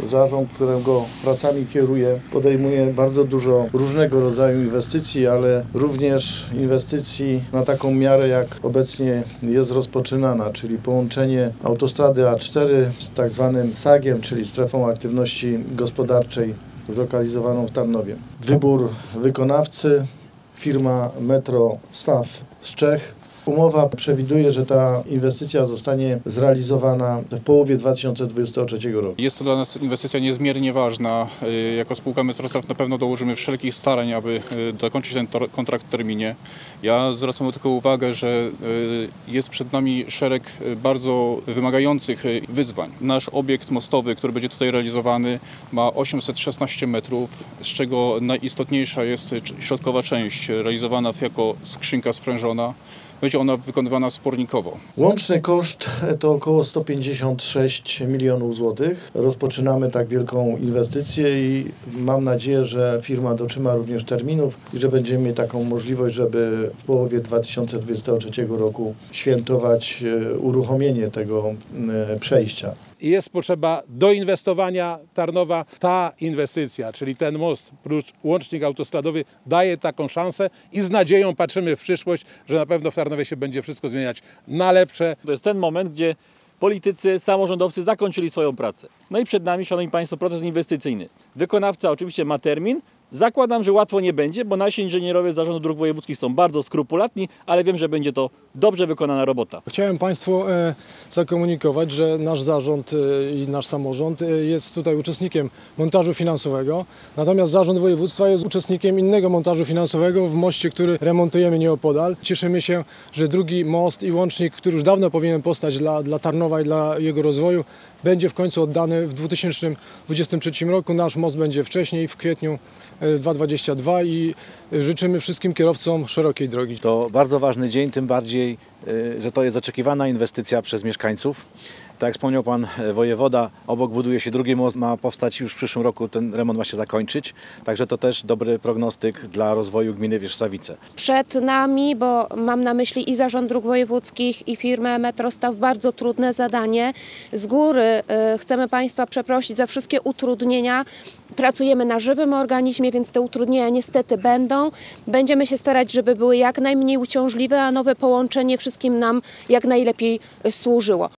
zarząd, którego pracami kieruję, podejmuje bardzo dużo różnego rodzaju inwestycji, ale również inwestycji na taką miarę, jak obecnie jest rozpoczynana, czyli połączenie autostrady A4 z tak zwanym SAG-iem, czyli strefą aktywności gospodarczej zlokalizowaną w Tarnowie. Wybór wykonawcy, firma Metro Staw z Czech. Umowa przewiduje, że ta inwestycja zostanie zrealizowana w połowie 2023 roku. Jest to dla nas inwestycja niezmiernie ważna. Jako spółka Metro Staw na pewno dołożymy wszelkich starań, aby dokończyć ten kontrakt w terminie. Ja zwracam tylko uwagę, że jest przed nami szereg bardzo wymagających wyzwań. Nasz obiekt mostowy, który będzie tutaj realizowany, ma 816 metrów, z czego najistotniejsza jest środkowa część realizowana jako skrzynka sprężona. Będzie ona wykonywana spornikowo. Łączny koszt to około 156 milionów złotych. Rozpoczynamy tak wielką inwestycję i mam nadzieję, że firma dotrzyma również terminów i że będziemy mieli taką możliwość, żeby w połowie 2023 roku świętować uruchomienie tego przejścia. Jest potrzeba doinwestowania Tarnowa. Ta inwestycja, czyli ten most plus łącznik autostradowy daje taką szansę i z nadzieją patrzymy w przyszłość, że na pewno w Tarnowie się będzie wszystko zmieniać na lepsze. To jest ten moment, gdzie politycy, samorządowcy zakończyli swoją pracę. No i przed nami, szanowni państwo, proces inwestycyjny. Wykonawca oczywiście ma termin. Zakładam, że łatwo nie będzie, bo nasi inżynierowie z Zarządu Dróg Wojewódzkich są bardzo skrupulatni, ale wiem, że będzie to dobrze wykonana robota. Chciałem Państwu zakomunikować, że nasz zarząd i nasz samorząd jest tutaj uczestnikiem montażu finansowego, natomiast Zarząd Województwa jest uczestnikiem innego montażu finansowego w moście, który remontujemy nieopodal. Cieszymy się, że drugi most i łącznik, który już dawno powinien powstać dla Tarnowa i dla jego rozwoju, będzie w końcu oddany w 2023 roku. Nasz most będzie wcześniej, w kwietniu 2022 i życzymy wszystkim kierowcom szerokiej drogi. To bardzo ważny dzień, tym bardziej, że to jest oczekiwana inwestycja przez mieszkańców. Tak jak wspomniał pan wojewoda, obok buduje się drugi most, ma powstać już w przyszłym roku, ten remont ma się zakończyć. Także to też dobry prognostyk dla rozwoju gminy Wierzchawice. Przed nami, bo mam na myśli i Zarząd Dróg Wojewódzkich i firmę Metro Staw, bardzo trudne zadanie. Z góry chcemy Państwa przeprosić za wszystkie utrudnienia. Pracujemy na żywym organizmie, więc te utrudnienia niestety będą. Będziemy się starać, żeby były jak najmniej uciążliwe, a nowe połączenie wszystkim nam jak najlepiej służyło.